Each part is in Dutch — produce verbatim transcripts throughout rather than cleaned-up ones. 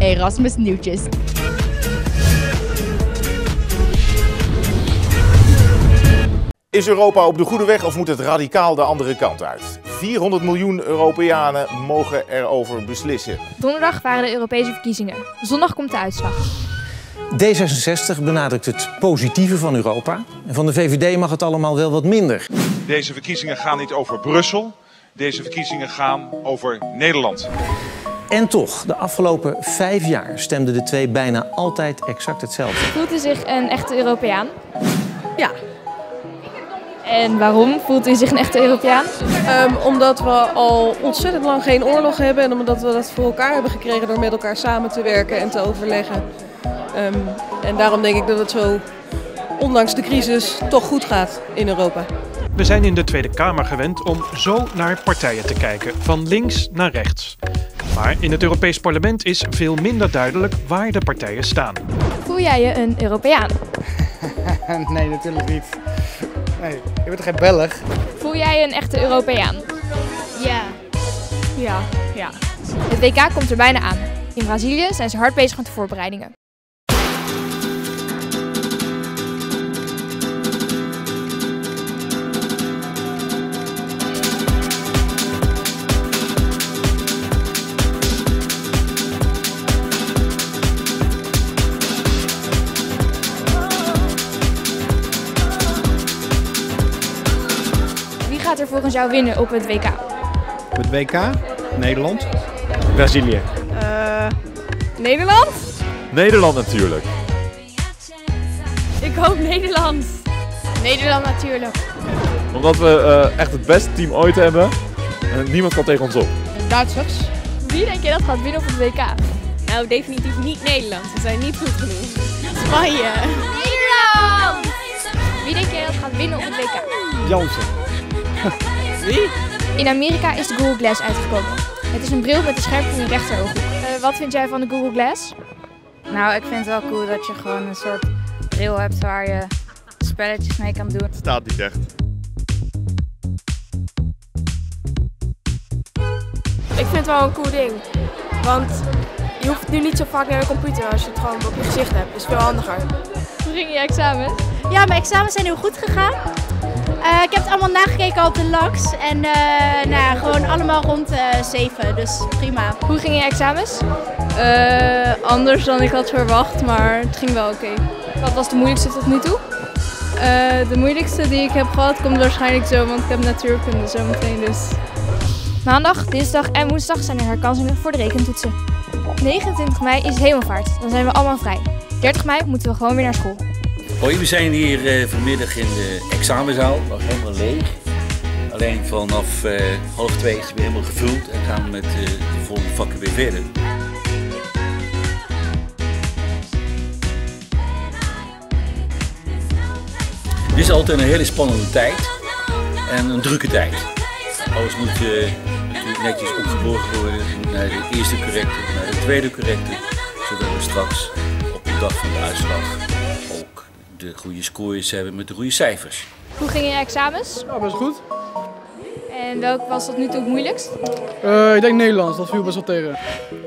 Erasmus nieuwtjes. Is Europa op de goede weg of moet het radicaal de andere kant uit? vierhonderd miljoen Europeanen mogen erover beslissen. Donderdag waren de Europese verkiezingen. Zondag komt de uitslag. D zesenzestig benadrukt het positieve van Europa. En van de V V D mag het allemaal wel wat minder. Deze verkiezingen gaan niet over Brussel. Deze verkiezingen gaan over Nederland. En toch, de afgelopen vijf jaar stemden de twee bijna altijd exact hetzelfde. Voelt u zich een echte Europeaan? Ja. En waarom voelt u zich een echte Europeaan? Um, omdat we al ontzettend lang geen oorlog hebben en omdat we dat voor elkaar hebben gekregen door met elkaar samen te werken en te overleggen. Um, en daarom denk ik dat het zo, ondanks de crisis, toch goed gaat in Europa. We zijn in de Tweede Kamer gewend om zo naar partijen te kijken, van links naar rechts. Maar in het Europees Parlement is veel minder duidelijk waar de partijen staan. Voel jij je een Europeaan? Nee, natuurlijk niet. Nee, je bent geen Belg. Voel jij je een echte Europeaan? Ja. Ja, ja. Het W K komt er bijna aan. In Brazilië zijn ze hard bezig met de voorbereidingen. Wie gaat er volgens jou winnen op het W K? Op het W K? Nederland. Brazilië. Uh, Nederland? Nederland natuurlijk. Ik hoop Nederland. Nederland natuurlijk. Omdat we uh, echt het beste team ooit hebben en niemand kan tegen ons op. Duitsers. Wie denk je dat gaat winnen op het W K? Nou, definitief niet Nederland. Ze zijn niet goed genoeg. Spanje. Nederland! Wie denk je dat gaat winnen op het W K? Jansen. Wie? In Amerika is de Google Glass uitgekomen. Het is een bril met een scherm in je rechterooghoek. Uh, wat vind jij van de Google Glass? Nou, ik vind het wel cool dat je gewoon een soort bril hebt waar je spelletjes mee kan doen. Het staat niet echt. Ik vind het wel een cool ding. Want je hoeft nu niet zo vaak naar de computer als je het gewoon op je gezicht hebt. Dat is veel handiger. Hoe ging je examen? Ja, mijn examens zijn heel goed gegaan. Uh, ik heb het allemaal nagekeken op de L A X en uh, nou ja, gewoon allemaal rond uh, zeven, dus prima. Hoe gingen je examens? Uh, anders dan ik had verwacht, maar het ging wel oké. Okay. Wat was de moeilijkste tot nu toe? Uh, de moeilijkste die ik heb gehad komt waarschijnlijk zo, want ik heb natuurkunde zo meteen dus. Maandag, dinsdag en woensdag zijn er herkansingen voor de rekentoetsen. negenentwintig mei is Hemelvaart, dan zijn we allemaal vrij. dertig mei moeten we gewoon weer naar school. Hoi, we zijn hier uh, vanmiddag in de examenzaal, nog helemaal leeg. Alleen vanaf uh, half twee is het weer helemaal gevuld en gaan we met uh, de volgende vakken weer verder. Dit is altijd een hele spannende tijd en een drukke tijd. Alles moet uh, natuurlijk netjes opgeborgen worden naar de eerste correcte, naar de tweede correcte, zodat we straks op de dag van de uitslag de goede scores hebben met de goede cijfers. Hoe gingen je examens? Ja, best goed. En welk was tot nu toe het moeilijkst? Uh, ik denk Nederlands, dat viel best wel tegen.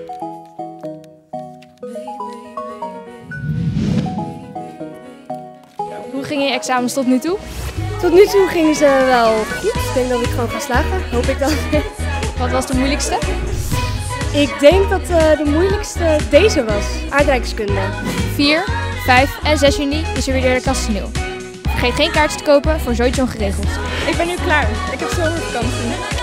Hoe gingen je examens tot nu toe? Tot nu toe gingen ze wel goed. Ik denk dat ik gewoon ga slagen, hoop ik dan. Wat was de moeilijkste? Ik denk dat uh, de moeilijkste deze was, aardrijkskunde. vier, vijf en zes juni is er weer de Kastaneel. Vergeet geen kaartjes te kopen voor Zoiets Ongeregeld. Ik ben nu klaar. Ik heb zomervakantie.